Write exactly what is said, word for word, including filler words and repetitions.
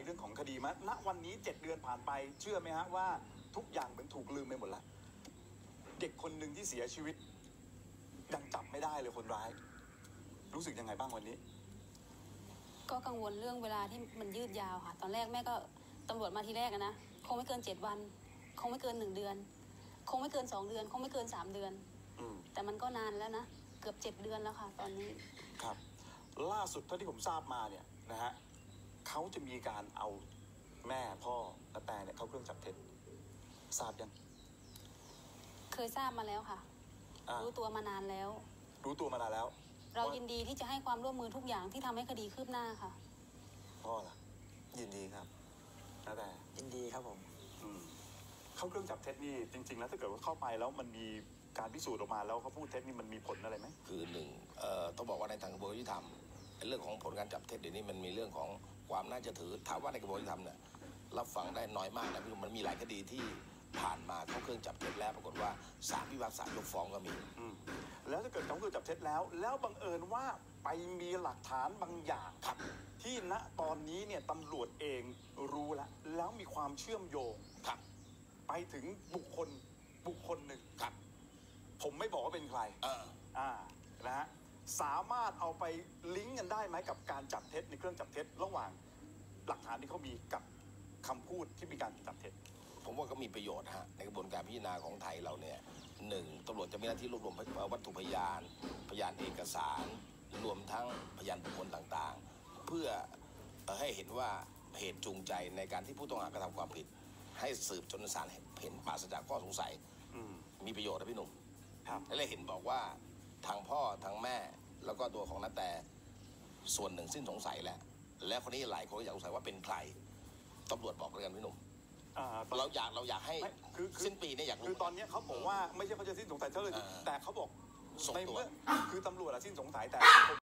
รื่องของคดีมั้ยณวันนี้เจ็ดเดือนผ่านไปเชื่อไหมฮะว่าทุกอย่างเหมือนถูกลืมไปหมดแล้วเด็กคนหนึ่งที่เสียชีวิตยังจับไม่ได้เลยคนร้ายรู้สึกยังไงบ้างวันนี้ก็กังวลเรื่องเวลาที่มันยืดยาวค่ะตอนแรกแม่ก็ตำรวจมาทีแรกนะคงไม่เกินเจ็ดวันคงไม่เกินหนึ่งเดือนคงไม่เกินสองเดือนคงไม่เกินสามเดือนแต่มันก็นานแล้วนะเกือบเจ็ดเดือนแล้วค่ะตอนนี้ครับล่าสุดเท่าที่ผมทราบมาเนี่ยนะฮะเขาจะมีการเอาแม่พ่อและแต่เนี่ยเข้าเครื่องจับเท็จทราบยังเคยทราบมาแล้วค่ะรู้ตัวมานานแล้วรู้ตัวมานานแล้วเรายินดีที่จะให้ความร่วมมือทุกอย่างที่ทำให้คดีคืบหน้าค่ะพ่อล่ะยินดีครับแล้วแต่ยินดีครับผมเข้าเครื่องจับเท็จนี่จริงๆแล้วถ้าเกิดว่าเข้าไปแล้วมันมีการพิสูจน์ออกมาแล้วเขาพูดเท็จนี่มันมีผลอะไรไหมคือหนึ่งเอ่อต้องบอกว่าในทางกระบวนการยุติธรรมเรื่องของผลการจับเท็จเดี๋ยวนี้มันมีเรื่องของความน่าจะถือถามว่าในกระบวนการยุติธรรมเนี่ยรับฟังได้น้อยมากนะพี่มันมีหลายคดีที่ผ่านมาเข้าเครื่องจับเท็จแล้วปรากฏว่าศาลพิพากษายกฟ้องก็มีแล้วถ้าเกิดเขาเครื่องจับเท็จแล้วแล้วบังเอิญว่าไปมีหลักฐานบางอย่างครับที่ณตอนนี้เนี่ยตำรวจเองรู้แล้วแล้วมีความเชื่อมโยงครับไปถึงบุคคลบุคคลหนึ่งครับผมไม่บอกว่าเป็นใครเอออ่านะฮะสามารถเอาไปลิงก์กันได้ไหมกับการจับเท็จในเครื่องจับเท็จระหว่างหลักฐานที่เขามีกับคำพูดที่มีการจับเท็จผมว่าก็มีประโยชน์ฮะในกระบวนการพิจารณาของไทยเราเนี่ยหนึ่งตำรวจจะมีหน้าที่รวบรวมวัตถุพยานพยานเอกสารรวมทั้งพยานบุคคลต่างๆเพื่อให้เห็นว่าเหตุจูงใจในการที่ผู้ต้องหากระทำความผิดให้สืบจนศาลเห็นปราศจากข้อสงสัยมีประโยชน์นะพี่หนุ่มและเลยเห็นบอกว่าทางพ่อทางแม่แล้วก็ตัวของน้าแต่ส่วนหนึ่งสิ้นสงสัยแล้วและคนนี้หลายคนก็อยากสงสัยว่าเป็นใครตำรวจบอกเลยกันพี่หนุ่มเราอยากเราอยากให้สิ้นปีนี้อยากรู้คือตอนนี้เขาบอกว่าไม่ใช่เขาจะสิ้นสงสัยเท่าเลยแต่เขาบอกในเมื่อคือตำรวจสิ้นสงสัยแต่